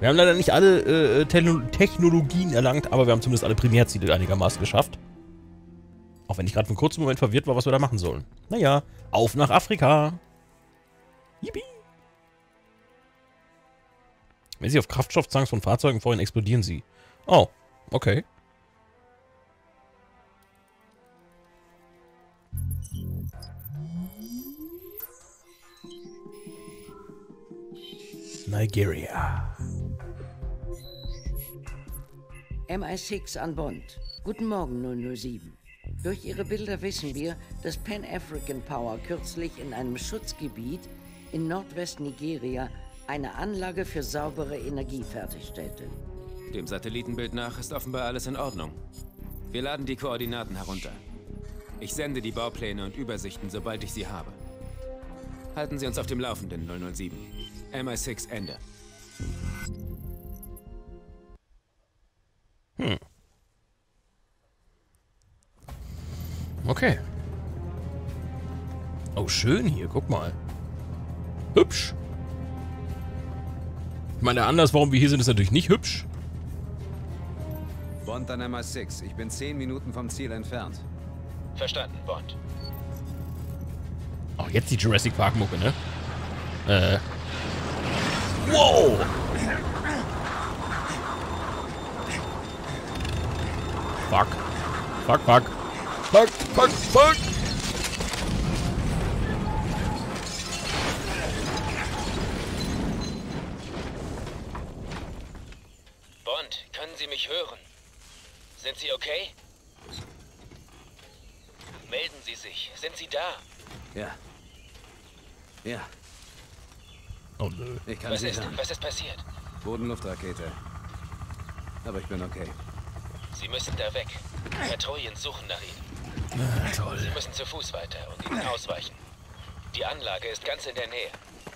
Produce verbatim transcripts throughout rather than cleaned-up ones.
Wir haben leider nicht alle äh, Technologien erlangt, aber wir haben zumindest alle Primärziele einigermaßen geschafft. Auch wenn ich gerade für einen kurzen Moment verwirrt war, was wir da machen sollen. Naja, auf nach Afrika. Yippie. Wenn Sie auf Kraftstofftanks von Fahrzeugen feuern, explodieren sie. Oh, okay. Nigeria. M I sechs an Bond. Guten Morgen, null null sieben. Durch Ihre Bilder wissen wir, dass Pan African Power kürzlich in einem Schutzgebiet in Nordwest-Nigeria eine Anlage für saubere Energie fertigstellte. Dem Satellitenbild nach ist offenbar alles in Ordnung. Wir laden die Koordinaten herunter. Ich sende die Baupläne und Übersichten, sobald ich sie habe. Halten Sie uns auf dem Laufenden, null null sieben. M I sechs Ende. Hm. Okay. Oh, schön hier, guck mal. Hübsch. Ich meine, anders, warum wir hier sind, ist natürlich nicht hübsch. Bond an M I sechs. Ich bin zehn Minuten vom Ziel entfernt. Verstanden, Bond. Auch jetzt die Jurassic Park Mucke, ne? Äh. Wow! Fuck. Fuck, fuck. Fuck, fuck, fuck! Bond, können Sie mich hören? Sind Sie okay? Melden Sie sich. Sind Sie da? Ja. Ja. Oh nö. Ich kann Was Sie ist, hören. was ist passiert? Bodenluftrakete. Aber ich bin okay. Sie müssen da weg. Patrouillen suchen nach Ihnen. Na, toll. Sie müssen zu Fuß weiter und Ihnen ausweichen. Die Anlage ist ganz in der Nähe.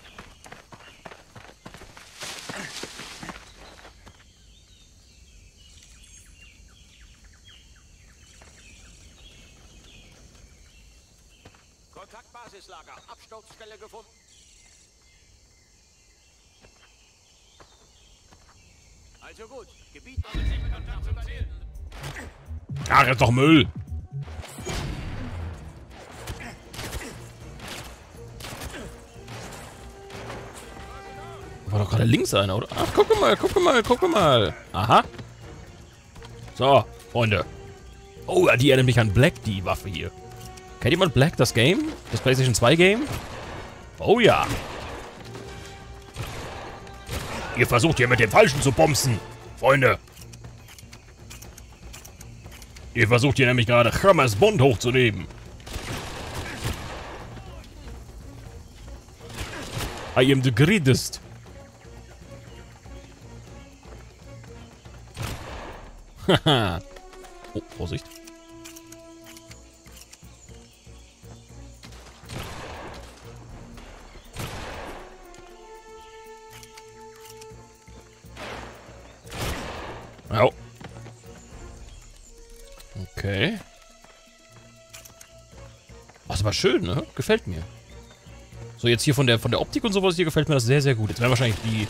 Kontaktbasislager. Absturzstelle gefunden. Also gut. Gebiet und Kontakt zum Ziel. Ach, das ist doch Müll. War doch gerade links einer, oder? Ach, guck mal, guck mal, guck mal. Aha. So, Freunde. Oh, die erinnert mich an Black, die Waffe hier. Kennt jemand Black, das Game? Das PlayStation zwei Game? Oh ja. Ihr versucht hier mit dem Falschen zu bumsen, Freunde. Ihr versucht hier nämlich gerade James Bond hochzunehmen. I am the greatest. Haha. Oh, Vorsicht. Oh. Okay. Das war schön, ne? Gefällt mir. So, jetzt hier von der von der Optik und sowas hier gefällt mir das sehr, sehr gut. Jetzt werden wahrscheinlich die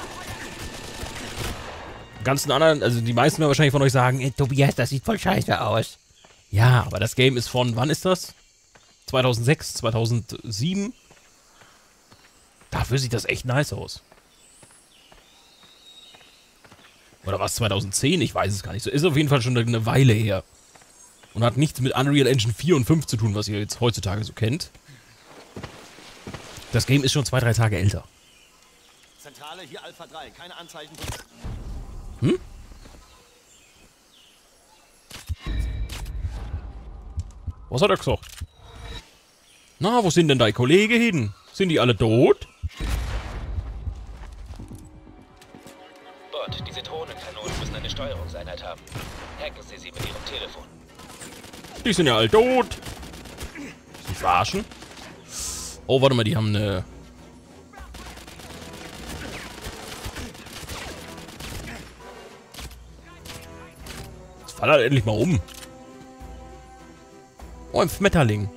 ganzen anderen, also die meisten werden wahrscheinlich von euch sagen, ey, Tobias, das sieht voll scheiße aus. Ja, aber das Game ist von, wann ist das? zweitausendsechs, zweitausendsieben? Dafür sieht das echt nice aus. Oder was, zweitausendzehn? Ich weiß es gar nicht. So ist auf jeden Fall schon eine Weile her. Und hat nichts mit Unreal Engine vier und fünf zu tun, was ihr jetzt heutzutage so kennt. Das Game ist schon zwei, drei Tage älter. Zentrale, hier Alpha drei. Keine Anzeichen. Hm? Was hat er gesagt? Na, wo sind denn deine Kollegen hin? Sind die alle tot? Bond, diese Drohnenkanonen müssen eine Steuerungseinheit haben. Hacken Sie sie mit Ihrem Telefon. Die sind ja alle tot. Sie verarschen? Oh, warte mal, die haben eine... Jetzt fall halt endlich mal um. Oh, ein Schmetterling.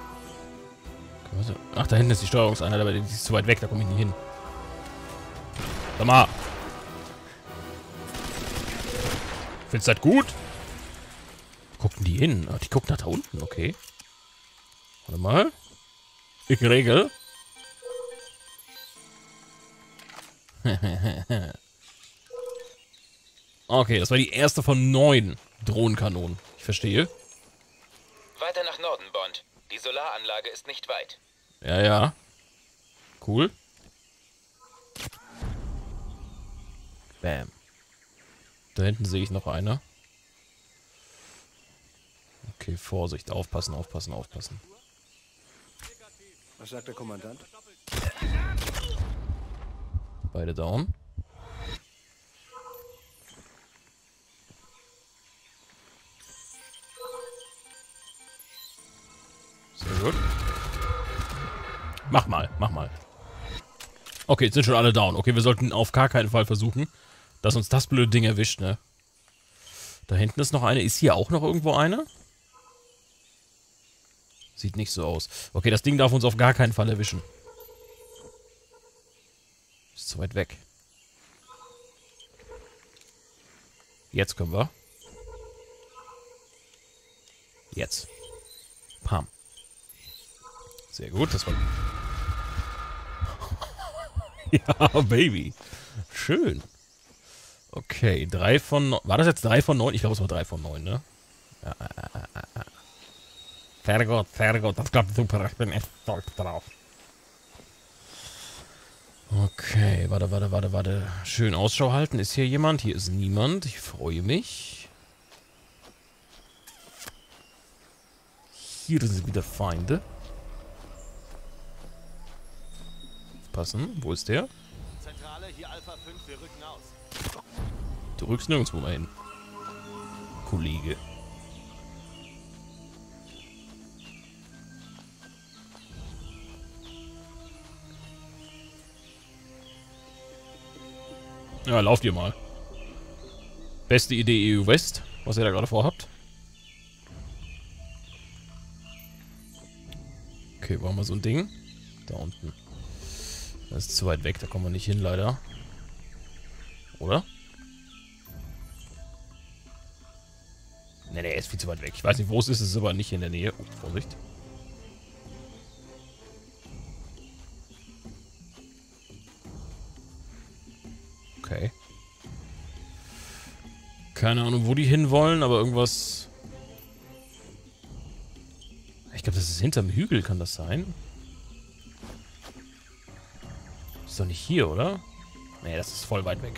Ach, da hinten ist die Steuerungseinheit, aber die ist zu weit weg, da komme ich nicht hin. Sag mal. Findest du das gut? Gucken die hin? Ah, die gucken nach da unten, okay. Warte mal. Ich regel. Okay, das war die erste von neun Drohnenkanonen. Ich verstehe. Weiter nach Norden, Bond. Die Solaranlage ist nicht weit. Ja, ja. Cool. Bam. Da hinten sehe ich noch eine. Okay, Vorsicht. Aufpassen, aufpassen, aufpassen. Was sagt der Kommandant? Beide down. Sehr gut. Mach mal, mach mal. Okay, jetzt sind schon alle down. Okay, wir sollten auf gar keinen Fall versuchen, dass uns das blöde Ding erwischt, ne? Da hinten ist noch eine. Ist hier auch noch irgendwo eine? Sieht nicht so aus. Okay, das Ding darf uns auf gar keinen Fall erwischen. Ist zu weit weg. Jetzt können wir. Jetzt. Pam. Sehr gut, das war... Ja, Baby. Schön. Okay, drei von neun. War das jetzt drei von neun? Ich glaube, es war drei von neun, ne? Ja, äh, äh, äh. Sehr gut, sehr gut. Das klappt super. Ich bin echt stolz drauf. Okay, warte, warte, warte, warte. Schön Ausschau halten. Ist hier jemand? Hier ist niemand. Ich freue mich. Hier sind wieder Feinde. Passen. Wo ist der? Zentrale, hier Alpha fünf, wir rücken aus. Du rückst nirgendwo mehr hin. Kollege. Ja, lauft ihr mal. Beste Idee E U West, was ihr da gerade vorhabt. Okay, wo haben wir so ein Ding? Da unten. Das ist zu weit weg, da kommen wir nicht hin, leider. Oder? Ne, ne, ist viel zu weit weg. Ich weiß nicht, wo es ist, es ist aber nicht in der Nähe. Oh, Vorsicht. Okay. Keine Ahnung, wo die hinwollen, aber irgendwas... Ich glaube, das ist hinterm Hügel, kann das sein? Ist doch nicht hier, oder? Nee, das ist voll weit weg.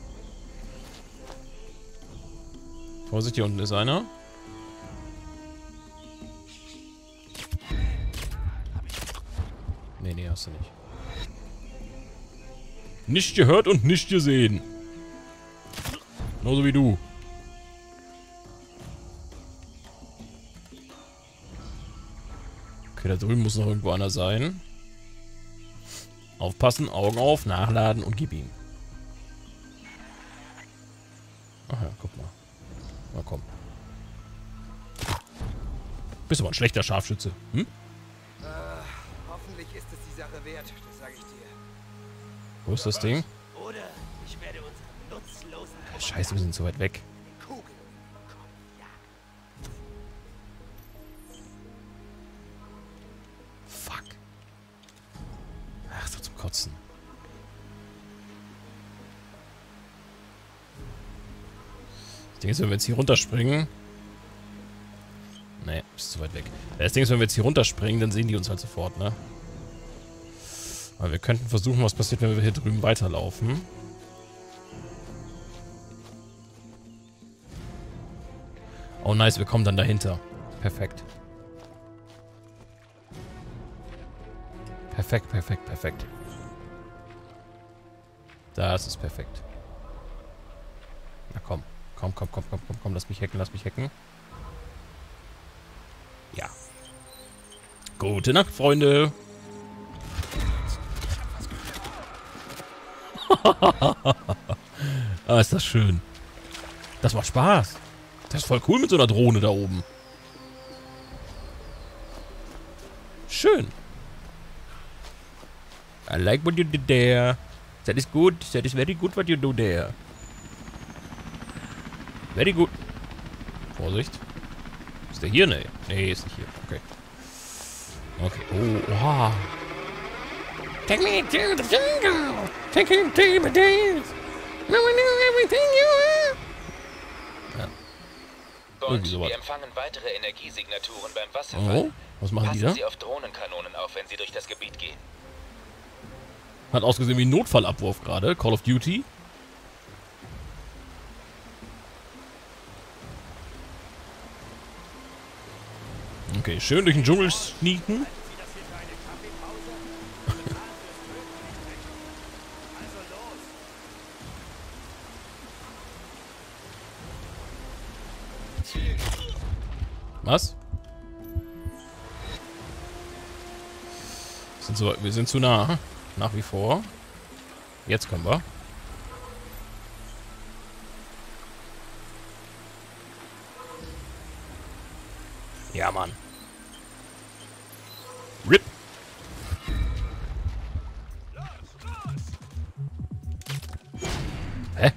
Vorsicht, hier unten ist einer. Nee, nee, hast du nicht. Nicht gehört und nicht gesehen. Genauso wie du. Okay, da drüben muss noch irgendwo einer sein. Aufpassen, Augen auf, nachladen und gib ihm. Ach ja, guck mal. Na komm. Bist aber ein schlechter Scharfschütze. Hm? Äh, hoffentlich ist es die Sache wert, das sage ich dir. Wo ist das Ding? Oder ich werde unseren nutzlosen Scheiße, wir sind zu weit weg. Kugel um den Kopf jagen. Fuck. Ach, so zum Kotzen. Das Ding ist, wenn wir jetzt hier runterspringen... Nee, ist zu weit weg. Das Ding ist, wenn wir jetzt hier runterspringen, dann sehen die uns halt sofort, ne? Aber wir könnten versuchen, was passiert, wenn wir hier drüben weiterlaufen. Oh nice, wir kommen dann dahinter. Perfekt. Perfekt, perfekt, perfekt. Das ist perfekt. Na komm. Komm, komm, komm, komm, komm, komm. Lass mich hacken, lass mich hacken. Ja. Gute Nacht, Freunde. Ah, ist das schön. Das macht Spaß. Das ist voll cool mit so einer Drohne da oben. Schön. I like what you did there. That is good. That is very good what you do there. Very good. Vorsicht. Ist der hier? Nee. Nee, ist nicht hier. Okay. Okay. Oh, oha. Take me to the jungle. Take me to the dance. No one knew everything you were. Ja. Bond, sowas. wir empfangen weitere Energiesignaturen beim Wasserfall. Oh, was machen die Passen da? Sie auf Drohnenkanonen auf, wenn Sie durch das Gebiet gehen. Hat ausgesehen wie ein Notfallabwurf gerade. Call of Duty. Okay, schön durch den Dschungel sneaken. Was? Sind so, wir sind zu nah. Nach wie vor. Jetzt können wir. Ja, Mann. Rip. Hä?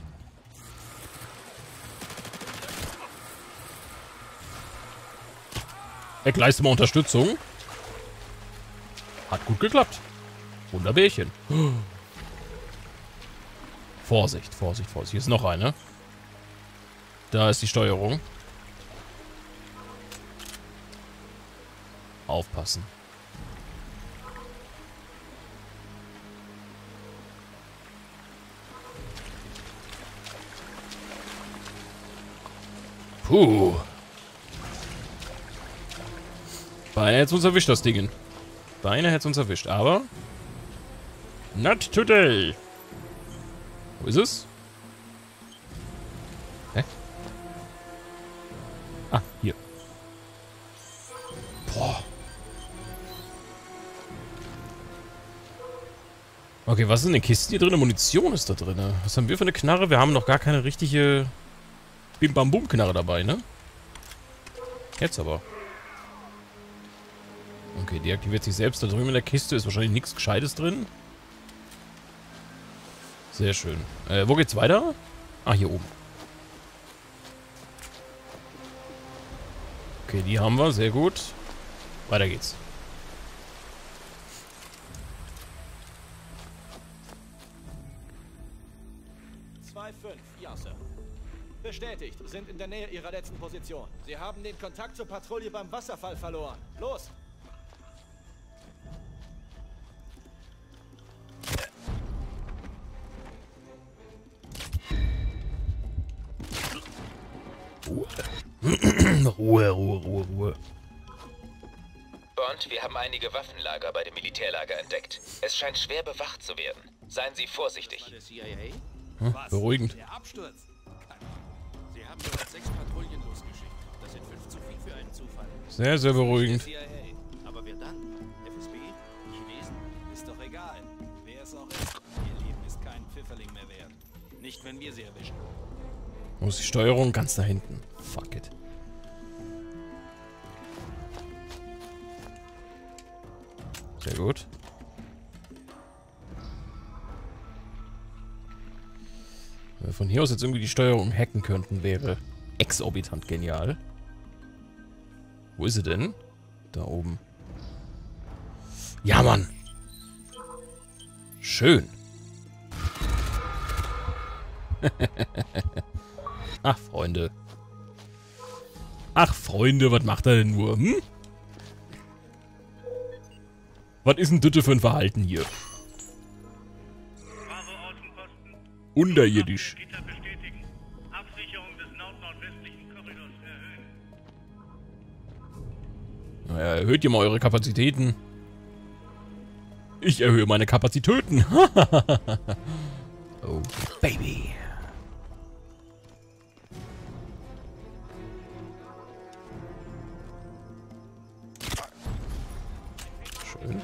Eck, leiste mal Unterstützung. Hat gut geklappt. Wunderbärchen. Vorsicht, Vorsicht, Vorsicht. Hier ist noch eine. Da ist die Steuerung. Aufpassen. Puh. Beinahe hätte es uns erwischt, das Ding. Beinahe hätte es uns erwischt, aber... Not today. Wo ist es? Hä? Ah, hier. Boah. Okay, was ist in den Kisten hier drin? Munition ist da drin. Was haben wir für eine Knarre? Wir haben noch gar keine richtige Bim-Bam-Boom-Knarre dabei, ne? Jetzt aber. Okay, die aktiviert sich selbst. Da drüben in der Kiste ist wahrscheinlich nichts Gescheites drin. Sehr schön. Äh, wo geht's weiter? Ah, hier oben. Okay, die haben wir. Sehr gut. Weiter geht's. zwei fünf, ja, Sir. Bestätigt, sind in der Nähe Ihrer letzten Position. Sie haben den Kontakt zur Patrouille beim Wasserfall verloren. Los! Ruhe, Ruhe, Ruhe, Ruhe. Bond, wir haben einige Waffenlager bei dem Militärlager entdeckt. Es scheint schwer bewacht zu werden. Seien Sie vorsichtig. Hm, beruhigend. Der Absturz. Sie haben bereits sechs Patrouillen losgeschickt. Das sind fünf zu viel für einen Zufall. Sehr, sehr beruhigend. C I A. Aber wer dann? F S B? Chinesen? Ist doch egal. Wer es auch ist. Ihr Leben ist kein Pfifferling mehr wert. Nicht, wenn wir sie erwischen. Wo ist die Steuerung? Ganz da hinten. Fuck it. Sehr gut. Wenn wir von hier aus jetzt irgendwie die Steuerung hacken könnten, wäre exorbitant genial. Wo ist sie denn? Da oben. Ja, Mann. Schön. Ach, Freunde. Ach, Freunde, was macht er denn nur, hm? Was ist denn das für ein Verhalten hier? Unterirdisch. Gitter bestätigen. Absicherung des nord-nordwestlichen Korridors erhöhen. Naja, erhöht ihr mal eure Kapazitäten. Ich erhöhe meine Kapazitäten. Oh, Baby. Schön.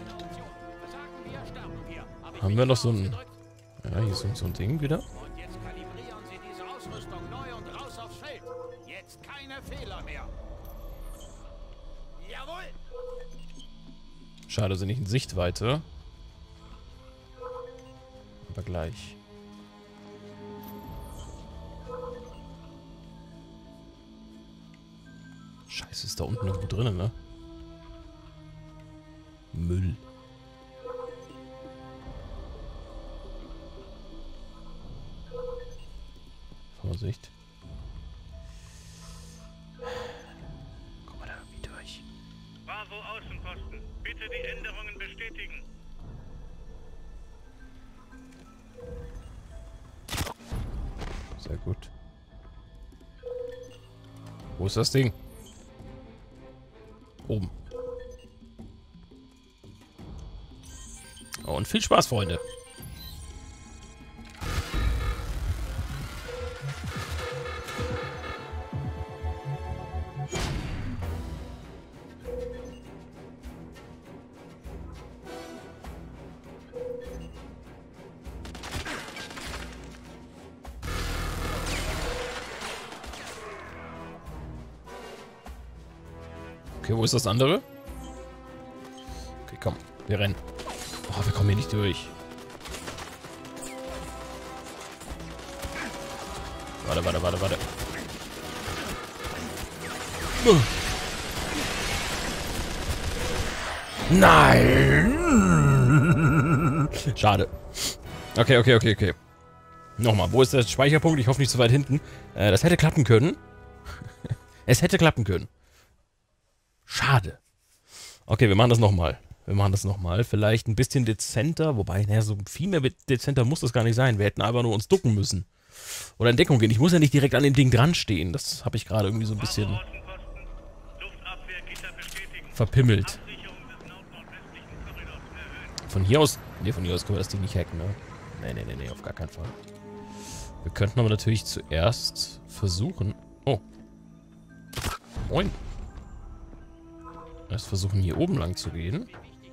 Haben wir noch so ein... Ja, hier ist so ein Ding wieder. Und jetzt kalibrieren Sie diese Ausrüstung neu und raus aufs Feld. Jetzt keine Fehler mehr. Jawohl! Schade, sind nicht in Sichtweite. Aber gleich. Scheiße, ist da unten irgendwo drinnen, ne? Müll. Vorsicht. Guck mal da irgendwie durch. Bravo Außenposten. Bitte die Änderungen bestätigen. Sehr gut. Wo ist das Ding? Oben. Oh, und viel Spaß, Freunde. Okay, wo ist das andere? Okay, komm. Wir rennen. Oh, wir kommen hier nicht durch. Warte, warte, warte, warte. Nein! Schade. Okay, okay, okay, okay. Nochmal, wo ist der Speicherpunkt? Ich hoffe nicht so weit hinten. Äh, das hätte klappen können. Es hätte klappen können. Schade. Okay, wir machen das nochmal. Wir machen das nochmal. Vielleicht ein bisschen dezenter. Wobei, naja, so viel mehr dezenter muss das gar nicht sein. Wir hätten einfach nur uns ducken müssen. Oder in Deckung gehen. Ich muss ja nicht direkt an dem Ding dran stehen. Das habe ich gerade irgendwie so ein bisschen verpimmelt. Von hier aus... Ne, von hier aus können wir das Ding nicht hacken, ne? Ne, ne, ne, ne, auf gar keinen Fall. Wir könnten aber natürlich zuerst versuchen... Oh. Moin. Erst versuchen, hier oben lang zu gehen.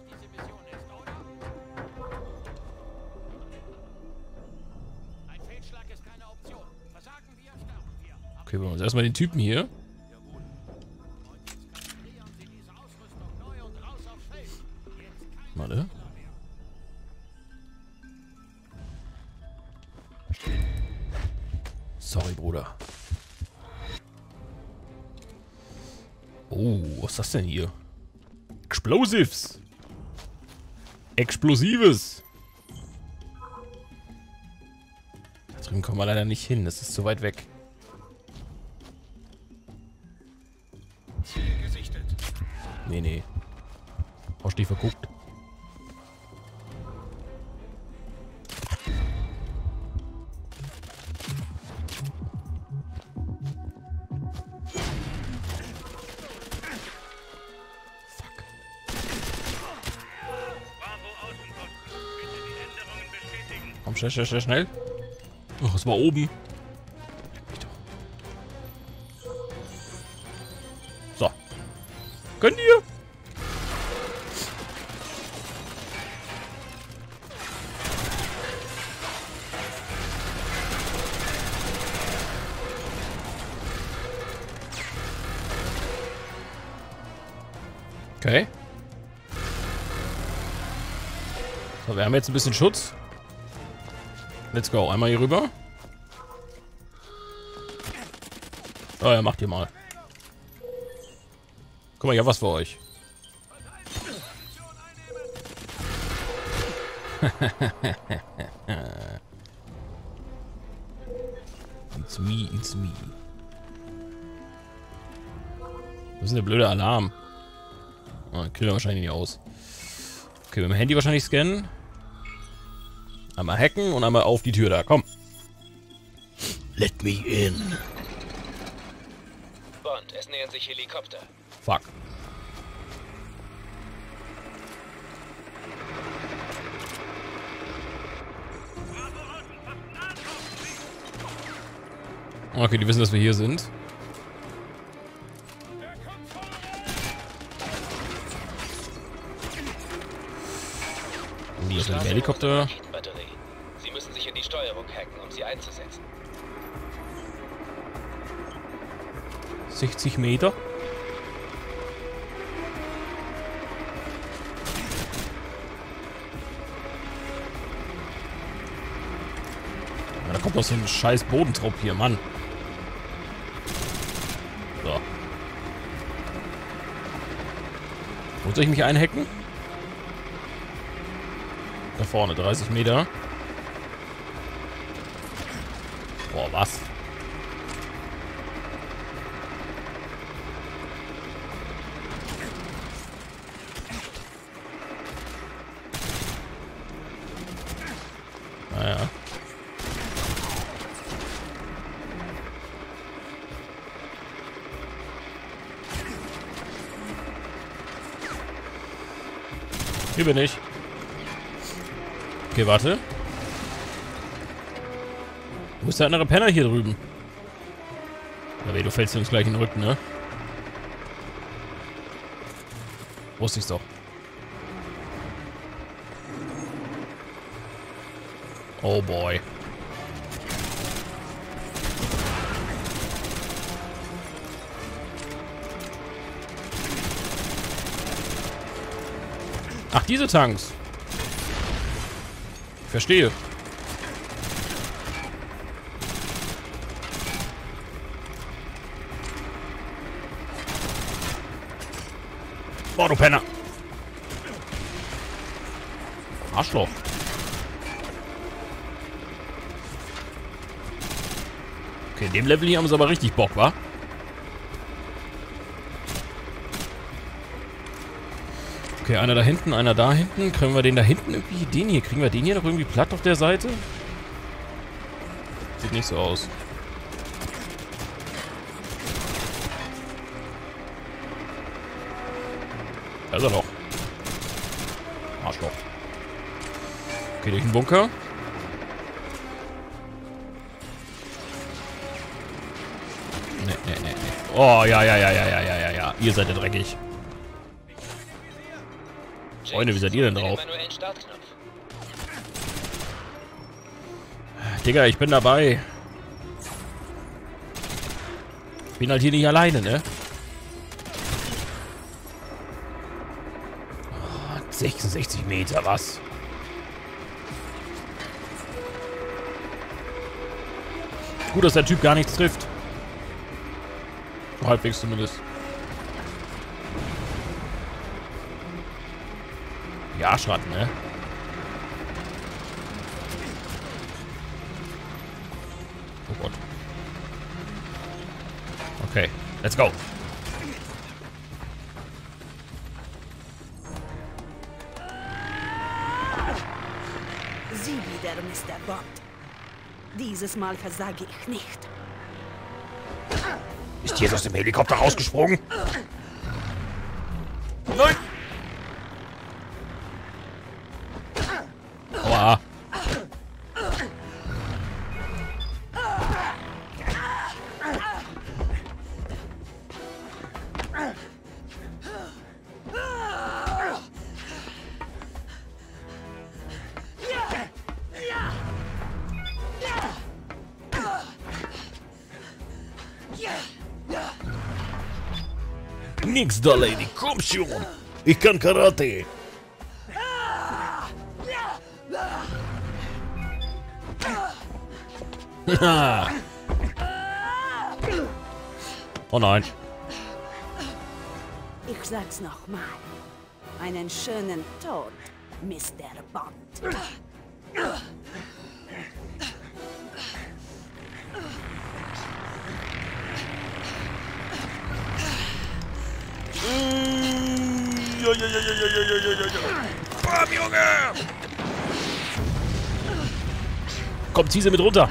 Okay, wir machen uns erstmal den Typen hier. Warte. Sorry, Bruder. Oh, was ist das denn hier? Explosives. Explosives. Da drüben kommen wir leider nicht hin. Das ist zu weit weg. Nee, nee. Hast du dich verguckt? Komm, schnell, schnell, schnell, schnell. Ach, es war oben. So. Gönn dir. Okay. So, wir haben jetzt ein bisschen Schutz. Let's go. Einmal hier rüber. Oh ja, macht ihr mal. Guck mal, ich hab was für euch. It's me, it's me. Was ist denn der blöde Alarm? Oh, killt er wahrscheinlich nicht aus. Okay, mit dem Handy wahrscheinlich scannen. Einmal hacken und einmal auf die Tür da. Komm. Let me in. Bond, es nähern sich Helikopter. Fuck. Okay, die wissen, dass wir hier sind. Hier ist ein Helikopter. Sie müssen sich in die Steuerung hacken, um sie einzusetzen. sechzig Meter. Ja, da kommt doch so ein scheiß Bodentrupp hier, Mann. So. Wo soll ich mich einhacken? Da vorne, dreißig Meter. Boah, was? Naja. Hier bin ich. Okay, warte. Wo ist der andere Penner hier drüben? Ja, weh, du fällst uns gleich in den Rücken, ne? Wusste ich's doch. Oh boy. Ach, diese Tanks. Ich verstehe. Boah, du Penner. Arschloch. Okay, in dem Level hier haben sie aber richtig Bock, wa? Okay, einer da hinten, einer da hinten. Kriegen wir den da hinten irgendwie? Den hier, kriegen wir den hier noch irgendwie platt auf der Seite? Sieht nicht so aus. Da ist er doch. Arschloch. Okay, durch den Bunker. Nee, nee, nee, nee. Oh, ja, ja, ja, ja, ja, ja, ja, ja. Ihr seid ja dreckig. Freunde, wie seid ihr denn drauf? Digga, ich bin dabei. Bin halt hier nicht alleine, ne? Oh, sechsundsechzig Meter, was? Gut, dass der Typ gar nichts trifft. So halbwegs zumindest. Die Arschratten, ne? Oh Gott. Okay, let's go. Sie wieder, Mister Bond. Dieses Mal versage ich nicht. Ist Jesus aus dem Helikopter rausgesprungen? Nein! Aua. Nix da, Lady. Komm schon. Ich kann Karate. Oh nein. Ich sag's nochmal. Einen schönen Tod, Mister Bond. Ja, ja, ja, ja, ja, ja, ja, ja, ja. Komm, Junge! Komm, zieh sie mit runter.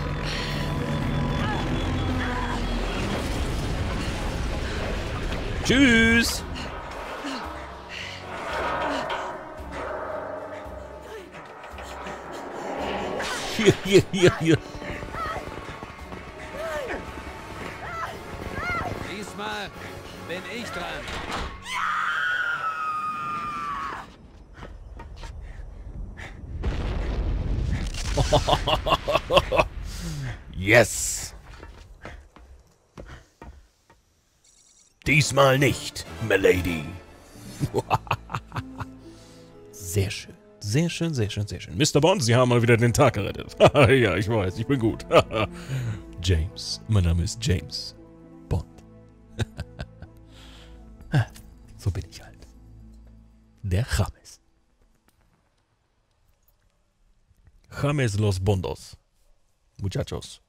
Tschüss. Hier, hier, hier, hier. Diesmal bin ich dran. Yes. Diesmal nicht, Milady. Sehr schön. Sehr schön, sehr schön, sehr schön. Mister Bond, Sie haben mal wieder den Tag gerettet. Ja, ich weiß, ich bin gut. James. Mein Name ist James Bond. So bin ich halt. der James. James Los Bondos. Muchachos.